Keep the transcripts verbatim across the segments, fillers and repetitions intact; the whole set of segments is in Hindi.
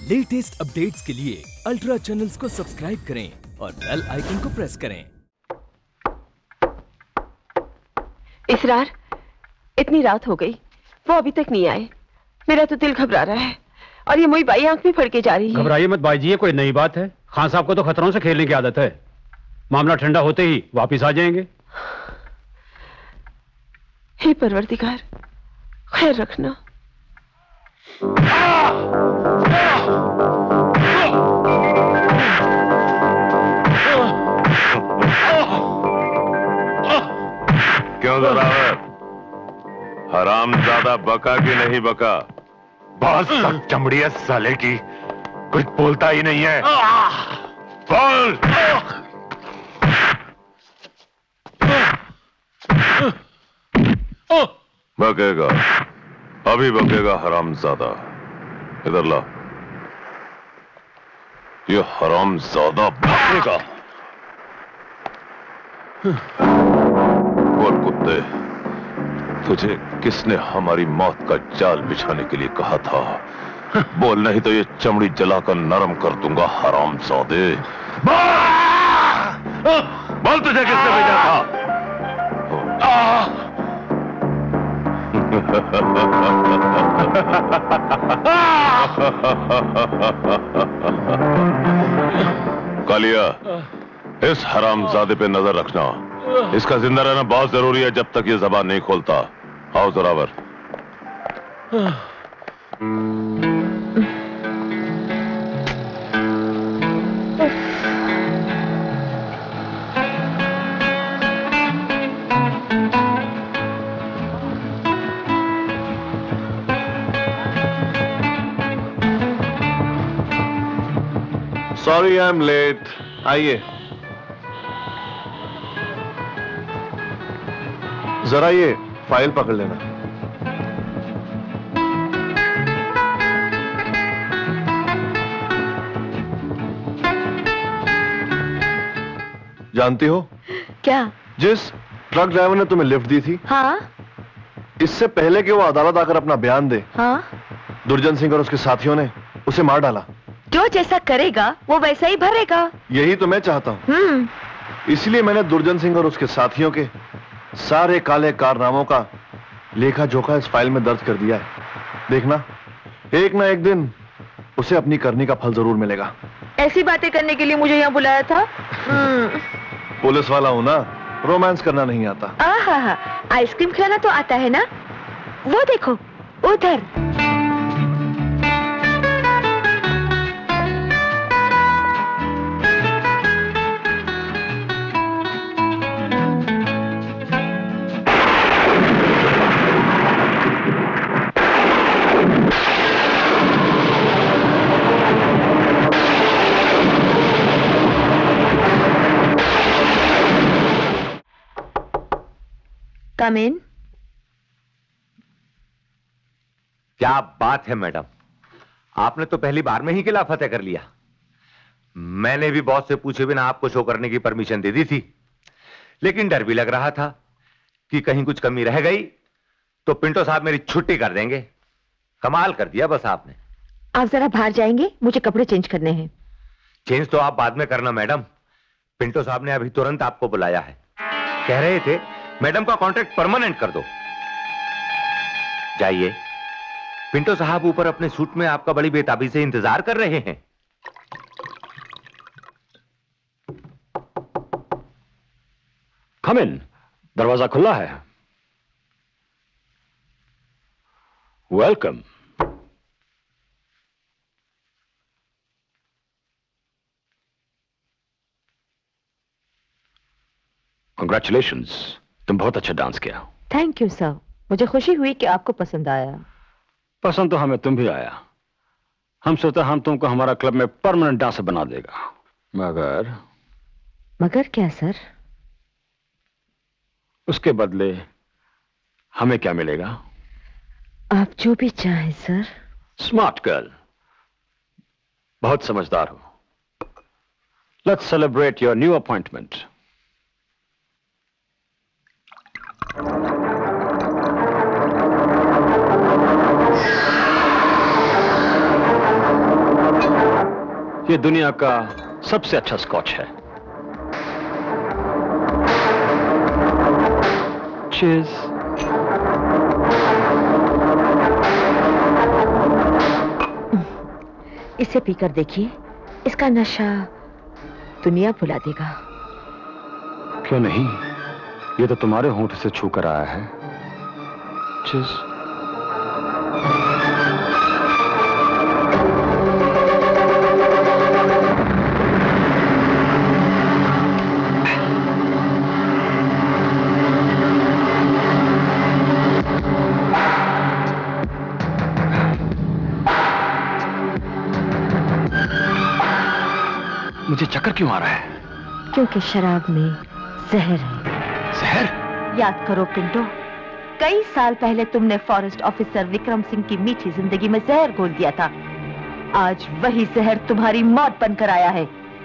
लेटेस्ट अपडेट्स के लिए अल्ट्रा चैनल्स को सब्सक्राइब करें और बेल आइकन को प्रेस करें। इसरार, इतनी रात हो गई, वो अभी तक नहीं आए। मेरा तो दिल घबरा रहा है और ये मुई बाई आंख में फड़ के जा रही है। घबराइए मत बाईजी, ये कोई नई बात है। खान साहब को तो खतरों से खेलने की आदत है। मामला ठंडा होते ही वापिस आ जाएंगे। हे परवरदिगार, खैर रखना। क्यों ज़रावर, हरामज़ादा बका कि नहीं बका? बहुत सख्त चमड़ी है साले की, कुछ बोलता ही नहीं है। बोल। बकेगा, अभी बकेगा हरामज़ादा। इधर ला, ये हरामज़ादा बकेगा। बोल कुत्ते, तुझे किसने हमारी मौत का जाल बिछाने के लिए कहा था? बोल, नहीं तो ये चमड़ी जलाकर नरम कर दूंगा हरामज़ादे। बोल, तुझे किसने भेजा था? कालिया, इस हरामज़ादे पे नजर रखना। इसका जिंदा रहना बहुत जरूरी है जब तक ये जबान नहीं खोलता। आओ Zorawar. Sorry I am late. आइए जरा, ये फाइल पकड़ लेना। जानती हो क्या? जिस ट्रक ड्राइवर ने तुम्हें लिफ्ट दी थी, हाँ? इससे पहले कि वो अदालत आकर अपना बयान दे, हाँ? दुर्जन सिंह और उसके साथियों ने उसे मार डाला। जो जैसा करेगा वो वैसा ही भरेगा। यही तो मैं चाहता हूँ। हम्म। इसलिए मैंने दुर्जन सिंह और उसके साथियों के सारे काले कारनामों का लेखा जोखा इस फाइल में दर्ज कर दिया है। देखना, एक ना एक दिन उसे अपनी करनी का फल जरूर मिलेगा। ऐसी बातें करने के लिए मुझे यहाँ बुलाया था? पुलिस वाला हूं ना, रोमांस करना नहीं आता। आहा, आइसक्रीम खिलाना तो आता है ना? वो देखो उधर। Come in. क्या बात है मैडम, आपने तो पहली बार में ही किला फतेह कर लिया। मैंने भी बॉस से पूछे बिना आपको शो करने की परमिशन दे दी थी, लेकिन डर भी लग रहा था कि कहीं कुछ कमी रह गई तो पिंटो साहब मेरी छुट्टी कर देंगे। कमाल कर दिया बस आपने। आप जरा बाहर जाएंगे, मुझे कपड़े चेंज करने हैं। चेंज तो आप बाद में करना मैडम, पिंटो साहब ने अभी तुरंत आपको बुलाया है। कह रहे थे मैडम का कॉन्ट्रैक्ट परमानेंट कर दो। जाइए, पिंटो साहब ऊपर अपने सूट में आपका बड़ी बेताबी से इंतजार कर रहे हैं। कम इन, दरवाजा खुला है। वेलकम। कंग्रेचुलेशंस, तुम बहुत अच्छा डांस किया। थैंक यू सर, मुझे खुशी हुई कि आपको पसंद आया। पसंद तो हमें तुम भी आया। हम सोचा हम तुमको हमारा क्लब में परमानेंट डांसर बना देगा, मगर मगर क्या सर? उसके बदले हमें क्या मिलेगा? आप जो भी चाहें सर। स्मार्ट गर्ल, बहुत समझदार हो। Let's celebrate your new appointment. ये दुनिया का सबसे अच्छा स्कॉच है। चीज। इसे पीकर देखिए, इसका नशा दुनिया भुला देगा। क्यों नहीं, ये तो तुम्हारे होंठ से छू कर आया है। चीज। मुझे चक्कर क्यों आ रहा है? क्योंकि शराब में जहर है। जहर? याद करो पिंटो, कई साल पहले तुमने फॉरेस्ट ऑफिसर विक्रम सिंह की मीठी जिंदगी में जहर घोल दिया था। आज वही जहर तुम्हारी मौत बनकर आया है।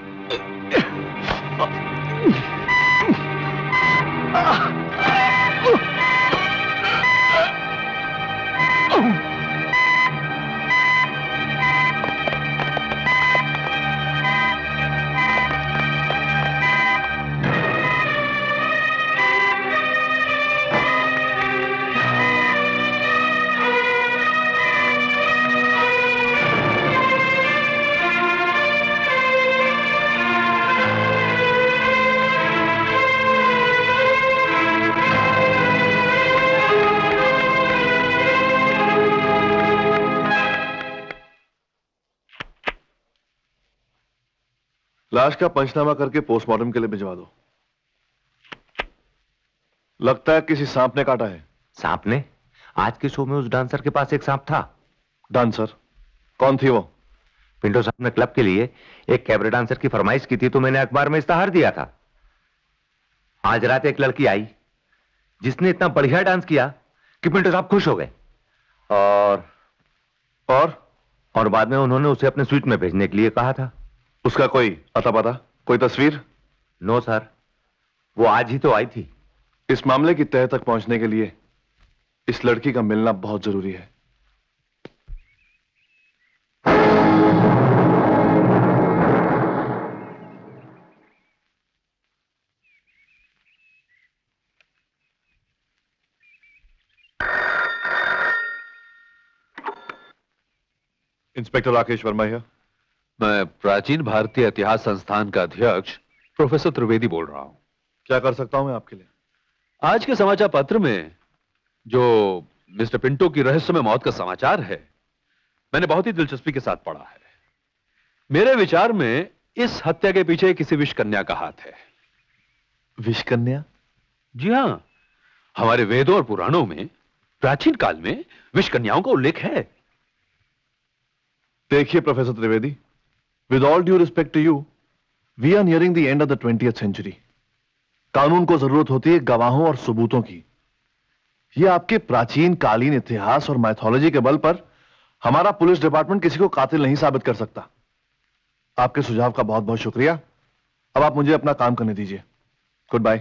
लाश का पंचनामा करके पोस्टमार्टम के लिए भिजवा दो। लगता है किसी सांप ने काटा है। सांप ने? आज के शो में उस डांसर के पास एक सांप था। डांसर? कौन थी वो? पिंटो साहब ने क्लब के लिए एक कैबरे डांसर की फरमाइश की थी तो मैंने अखबार में इस्तेहार दिया था। आज रात एक लड़की आई जिसने इतना बढ़िया डांस किया कि पिंटो साहब खुश हो गए और और और बाद में उन्होंने उसे अपने स्वीट में भेजने के लिए कहा था। उसका कोई अता पता, कोई तस्वीर? नो सर, वो आज ही तो आई थी। इस मामले की तह तक पहुंचने के लिए इस लड़की का मिलना बहुत जरूरी है। इंस्पेक्टर राकेश वर्मा है। मैं प्राचीन भारतीय इतिहास संस्थान का अध्यक्ष प्रोफेसर त्रिवेदी बोल रहा हूं। क्या कर सकता हूं मैं आपके लिए? आज के समाचार पत्र में जो मिस्टर पिंटो की रहस्यमय मौत का समाचार है, मैंने बहुत ही दिलचस्पी के साथ पढ़ा है। मेरे विचार में इस हत्या के पीछे किसी विश्वकन्या का हाथ है। विश्वकन्या? जी हां, हमारे वेदों और पुराणों में प्राचीन काल में विश्वकन्याओं का उल्लेख है। देखिए professor Trivedi, with all due respect to you, we are nearing the end of the twentieth century. कानून को जरूरत होती है गवाहों और सबूतों की। यह आपके प्राचीन कालीन इतिहास और माइथोलॉजी के बल पर हमारा पुलिस डिपार्टमेंट किसी को कातिल नहीं साबित कर सकता। आपके सुझाव का बहुत बहुत शुक्रिया। अब आप मुझे अपना काम करने दीजिए। Good bye.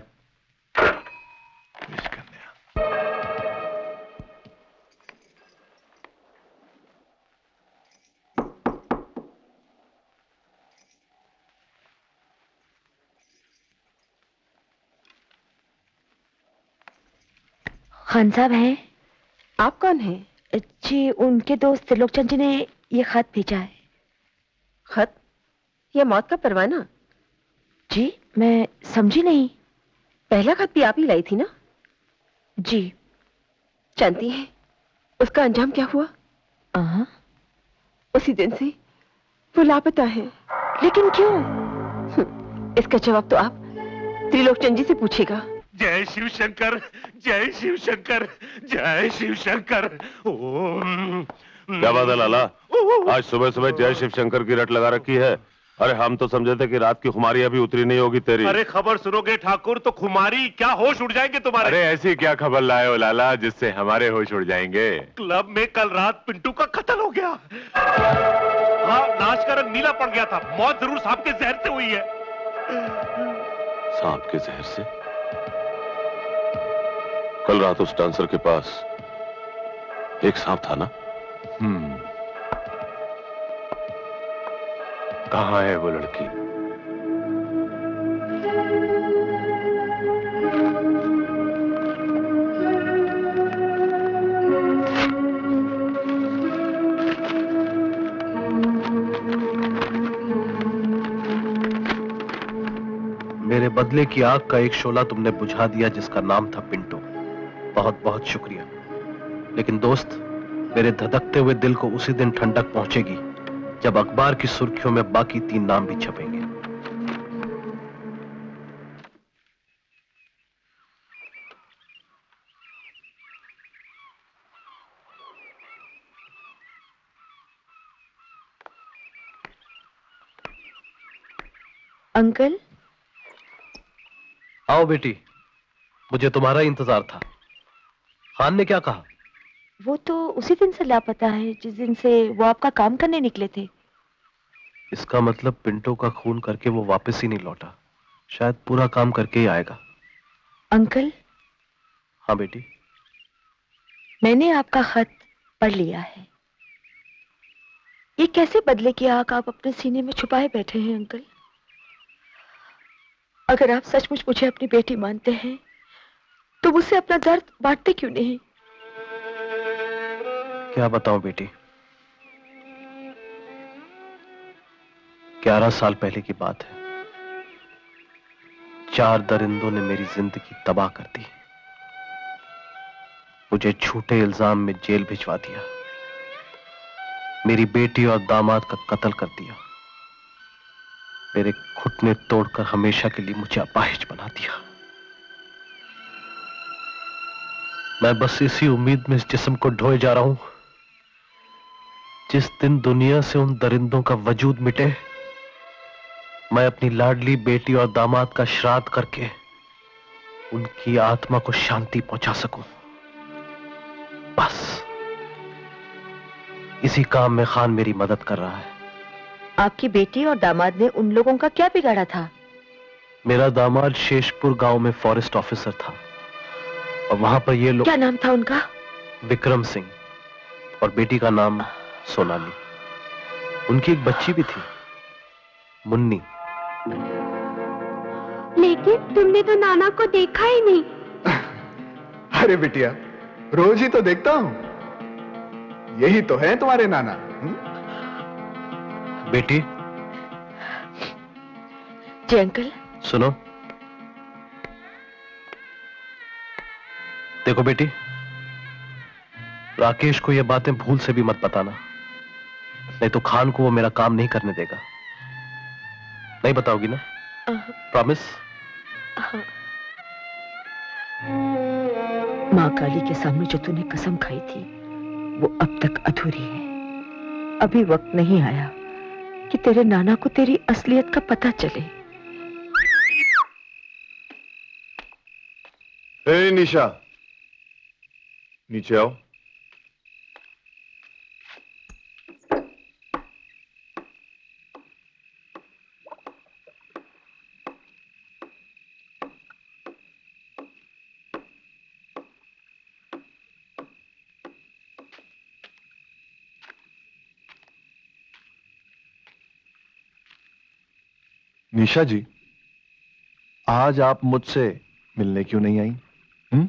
खान साहब हैं? आप कौन हैं? जी, उनके दोस्त त्रिलोकचंद जी ने ये खत भेजा है। खत? ये मौत का परवाना? जी, मैं समझी नहीं। पहला खत भी आप ही लाई थी ना? जी। जानती हैं उसका अंजाम क्या हुआ? आ? उसी दिन से वो लापता है। लेकिन क्यों? इसका जवाब तो आप त्रिलोकचंद जी से पूछेगा। जय शिव शंकर, जय शिव शंकर, जय शिव शंकर। ओम। क्या बात है लाला, आज सुबह सुबह जय शिव शंकर की रट लगा रखी है? अरे हम तो समझे थे कि रात की खुमारी अभी उतरी नहीं होगी तेरी। अरे खबर सुनोगे ठाकुर तो खुमारी क्या होश उड़ जाएंगे तुम्हारे। अरे ऐसी क्या खबर लाए हो लाला जिससे हमारे होश उड़ जाएंगे? क्लब में कल रात पिंटू का कत्ल हो गया। हाँ, लाश का रंग नीला पड़ गया था। मौत जरूर सांप के जहर से हुई है। सांप के जहर से? कल रात उस डांसर के पास एक सांप था ना? हम्म कहाँ है वो लड़की? मेरे बदले की आग का एक शोला तुमने बुझा दिया जिसका नाम था पिंटू। बहुत बहुत शुक्रिया। लेकिन दोस्त, मेरे धधकते हुए दिल को उसी दिन ठंडक पहुंचेगी जब अखबार की सुर्खियों में बाकी तीन नाम भी छपेंगे। अंकल, आओ बेटी, मुझे तुम्हारा इंतजार था। खान ने क्या कहा? वो तो उसी दिन से लापता है जिस दिन से वो आपका काम करने निकले थे। इसका मतलब पिंटू का खून करके वो वापस ही नहीं लौटा। शायद पूरा काम करके ही आएगा। अंकल। हाँ बेटी। मैंने आपका खत पढ़ लिया है। ये कैसे बदले की आग आप अपने सीने में छुपाए बैठे हैं अंकल? अगर आप सचमुच मुझे अपनी बेटी मानते हैं तो मुझसे अपना दर्द बांटते क्यों नहीं? क्या बताऊं बेटी, ग्यारह साल पहले की बात है। चार दरिंदों ने मेरी जिंदगी तबाह कर दी। मुझे झूठे इल्जाम में जेल भिजवा दिया। मेरी बेटी और दामाद का कत्ल कर दिया। मेरे घुटने तोड़कर हमेशा के लिए मुझे अपाहिज बना दिया। मैं बस इसी उम्मीद में इस जिस्म को ढोए जा रहा हूं, जिस दिन दुनिया से उन दरिंदों का वजूद मिटे, मैं अपनी लाडली बेटी और दामाद का श्राद्ध करके उनकी आत्मा को शांति पहुंचा सकूं। बस इसी काम में खान मेरी मदद कर रहा है। आपकी बेटी और दामाद ने उन लोगों का क्या बिगाड़ा था? मेरा दामाद शेषपुर गांव में फॉरेस्ट ऑफिसर था और वहां पर ये लोग। क्या नाम था उनका? विक्रम सिंह। और बेटी का नाम सोनाली। उनकी एक बच्ची भी थी, मुन्नी। लेकिन तुमने तो नाना को देखा ही नहीं। अरे बिटिया, रोज ही तो देखता हूं। यही तो है तुम्हारे नाना। हुँ? बेटी। जी अंकल। सुनो, देखो बेटी, राकेश को ये बातें भूल से भी मत बताना, नहीं तो खान को वो मेरा काम नहीं करने देगा। नहीं बताओगी ना? प्रॉमिस? माँ काली के सामने जो तूने कसम खाई थी वो अब तक अधूरी है। अभी वक्त नहीं आया कि तेरे नाना को तेरी असलियत का पता चले। ए निशा, नीचे आओ। निशा जी, आज आप मुझसे मिलने क्यों नहीं आई? हम्म?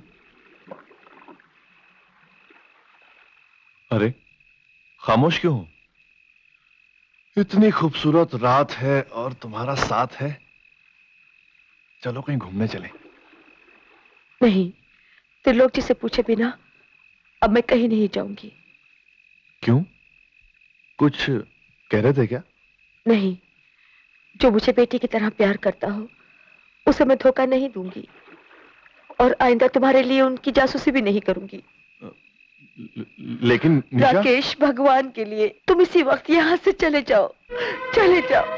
अरे खामोश क्यों हो? इतनी खूबसूरत रात है और तुम्हारा साथ है। चलो कहीं घूमने चले। नहीं, त्रिलोक जी से पूछे बिना अब मैं कहीं नहीं जाऊंगी। क्यों? कुछ कह रहे थे क्या? नहीं, जो मुझे बेटी की तरह प्यार करता हो उसे मैं धोखा नहीं दूंगी और आइंदा तुम्हारे लिए उनकी जासूसी भी नहीं करूंगी। लेकिन निशा... राकेश, भगवान के लिए तुम इसी वक्त यहाँ से चले जाओ, चले जाओ।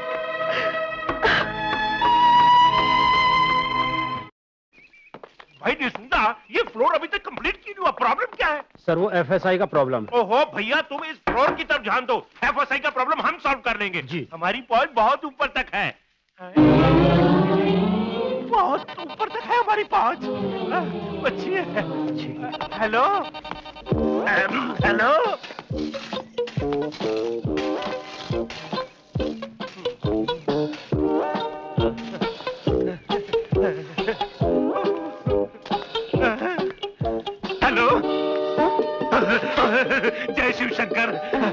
भाई निशुंदा, ये फ्लोर अभी तक कंप्लीट क्यों नहीं हुआ? प्रॉब्लम क्या है? सर वो एफएसआई का प्रॉब्लम। ओहो भैया, तुम इस फ्लोर की तरफ ध्यान दो। एफएसआई का प्रॉब्लम हम सॉल्व कर लेंगे जी। हमारी पहुंच बहुत ऊपर तक है। बहुत ऊपर तक है हमारी पहुंच। अच्छी है। Hello hello. जय शिव शंकर।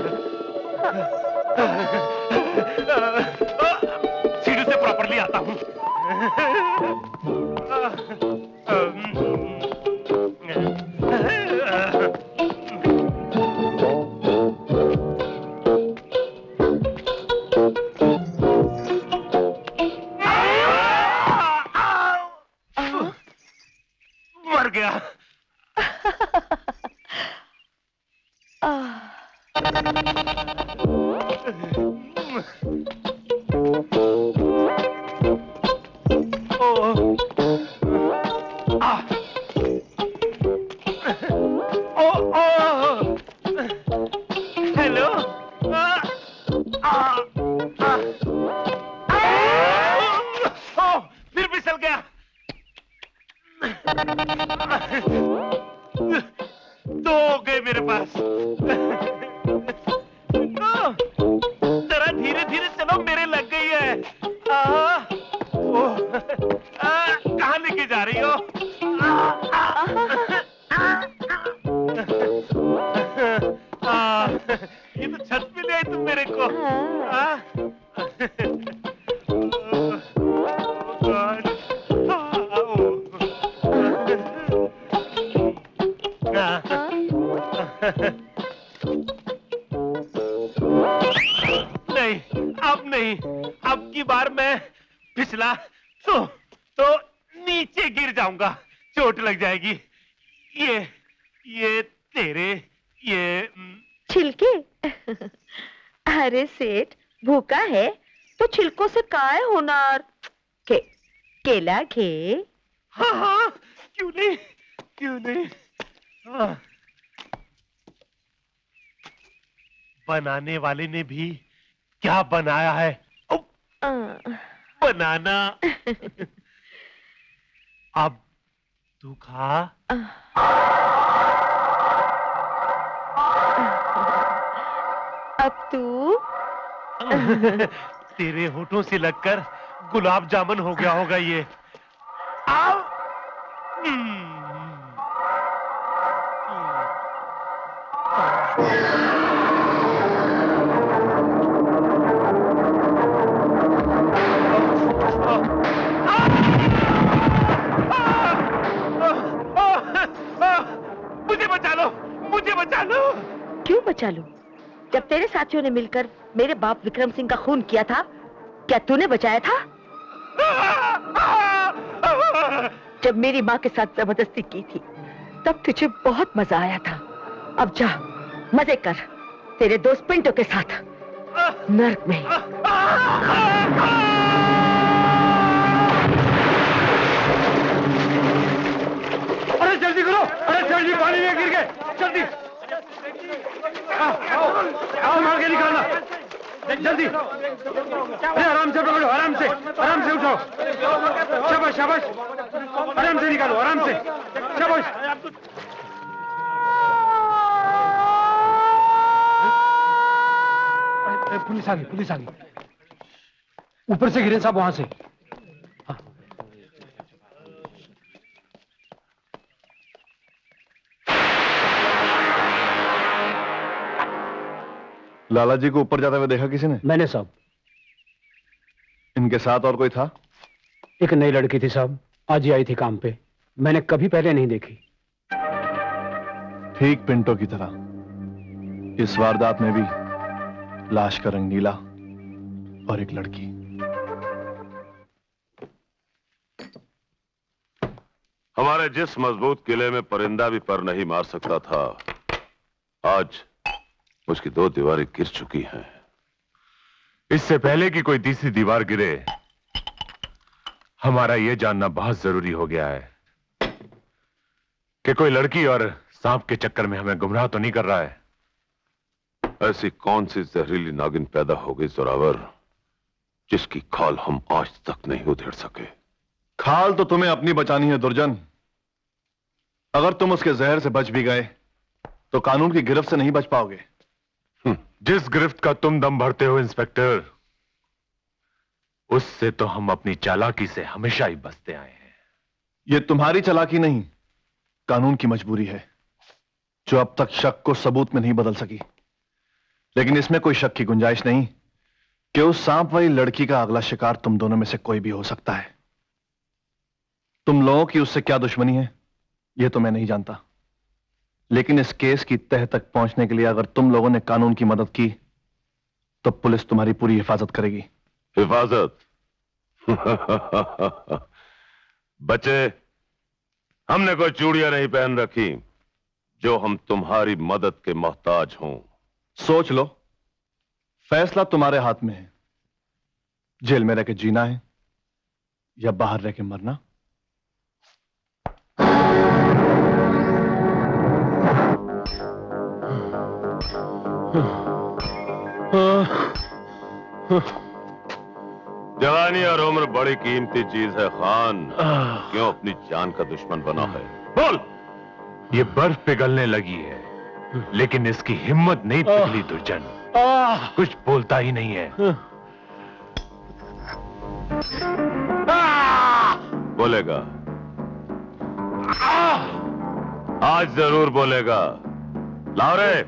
सीढ़ी से प्रॉपरली आता हूँ। मर गया। हेलो। फिर फिसल गया। दो हो गए मेरे पास। जरा धीरे धीरे चलो, मेरे लग गई है। आ, ओ, आ, कहाँ लेके जा रही हो? आ, आ, आ, ये तो छत पे ले आई तुम मेरे को। आ, नहीं, अब नहीं। अब की बार मैं फिसला तो तो नीचे गिर जाऊंगा, चोट लग जाएगी। ये ये तेरे ये छिलके। अरे सेठ, भूखा है तो छिलकों से काय होनार के केला खे। हाँ हाँ, क्यों नहीं, क्यों नहीं। हाँ। बनाने वाले ने भी क्या बनाया है? बनाना। अब तू खा। अब तू तेरे होठों से लगकर गुलाब जामुन हो गया होगा ये। आओ। मुझे बचा लो, मुझे बचा लो। क्यों बचा लो? जब तेरे साथियों ने मिलकर मेरे बाप विक्रम सिंह का खून किया था, क्या तूने बचाया था? जब मेरी माँ के साथ जबरदस्ती की थी, तब तुझे बहुत मजा आया था। अब जा, मजे कर तेरे दोस्त पिंटो के साथ नर्क में। अरे जल्दी करो, अरे जल्दी, पानी में गिर गए, जल्दी आओ, आओ, आओ, मार के निकालना जल्दी। अरे आराम से पकड़ो, आराम से, आराम से उठाओ। शाबाश शाबाश, आराम से निकालो, आराम से, शाबाश। पुलिस आ गई, पुलिस आ गई। ऊपर से गिरे साहब, वहां से। लाला जी को ऊपर जाते हुए देखा किसी ने? मैंने साहब। इनके साथ और कोई था? एक नई लड़की थी साहब, आज ही आई थी काम पे, मैंने कभी पहले नहीं देखी। ठीक पिंटो की तरह इस वारदात में भी लाश का रंग नीला और एक लड़की। हमारे जिस मजबूत किले में परिंदा भी पर नहीं मार सकता था, आज उसकी दो दीवारें गिर चुकी हैं। इससे पहले कि कोई तीसरी दीवार गिरे, हमारा यह जानना बहुत जरूरी हो गया है कि कोई लड़की और सांप के चक्कर में हमें गुमराह तो नहीं कर रहा है। ऐसी कौन सी जहरीली नागिन पैदा हो गई जोरावर, जिसकी खाल हम आज तक नहीं उधेड़ सके? खाल तो तुम्हें अपनी बचानी है दुर्जन। अगर तुम उसके जहर से बच भी गए तो कानून की गिरफ्त से नहीं बच पाओगे। जिस गिरफ्त का तुम दम भरते हो इंस्पेक्टर, उससे तो हम अपनी चालाकी से हमेशा ही बचते आए हैं। यह तुम्हारी चालाकी नहीं, कानून की मजबूरी है। जो अब तक शक को सबूत में नहीं बदल सकी। लेकिन इसमें कोई शक की गुंजाइश नहीं कि उस सांप वाली लड़की का अगला शिकार तुम दोनों में से कोई भी हो सकता है। तुम लोगों की उससे क्या दुश्मनी है यह तो मैं नहीं जानता, लेकिन इस केस की तह तक पहुंचने के लिए अगर तुम लोगों ने कानून की मदद की तो पुलिस तुम्हारी पूरी हिफाजत करेगी। हिफाजत? बच्चे, हमने कोई चूड़ियां नहीं पहन रखी जो हम तुम्हारी मदद के मोहताज हों। सोच लो, फैसला तुम्हारे हाथ में है। जेल में रह के जीना है या बाहर रह के मरना। जवानी और उम्र बड़ी कीमती चीज है खान, क्यों अपनी जान का दुश्मन बना है? बोल। ये बर्फ पिघलने लगी है लेकिन इसकी हिम्मत नहीं पिघली दुर्जन, कुछ बोलता ही नहीं है। बोलेगा, आज जरूर बोलेगा। लाओ रे।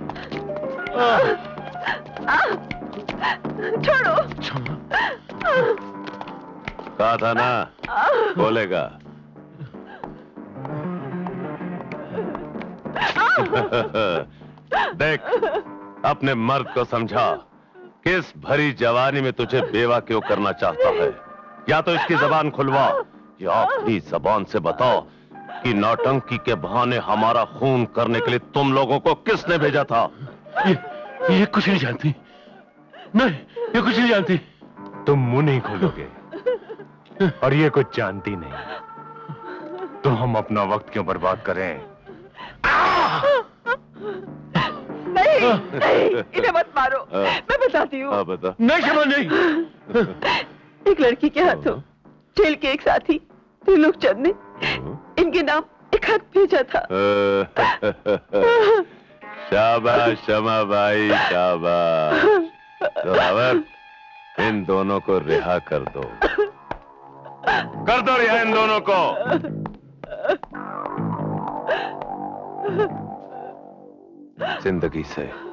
छोड़ो। कहा था ना बोलेगा। देख, अपने मर्द को समझा कि इस भरी जवानी में तुझे बेवा क्यों करना चाहता है। या तो इसकी जबान खुलवा या अपनी जबान से बताओ कि नौटंकी के बहाने हमारा खून करने के लिए तुम लोगों को किसने भेजा था। ये, ये कुछ नहीं जानती। नहीं, ये कुछ नहीं जानती। तुम मुंह नहीं खोलोगे और ये कुछ जानती नहीं तो हम अपना वक्त क्यों बर्बाद करें। नहीं, नहीं, इन्हें मत मारो। मैं बताती हूँ। बता। नहीं क्षमा नहीं। एक लड़की के हाथों जेल के एक साथी त्रिलोक चंद ने इनके नाम एक खत भेजा था। शाबाश शमा भाई, शाबाश। जोरावर, इन दोनों को रिहा कर दो, कर दो रिहा इन दोनों को। जिंदगी से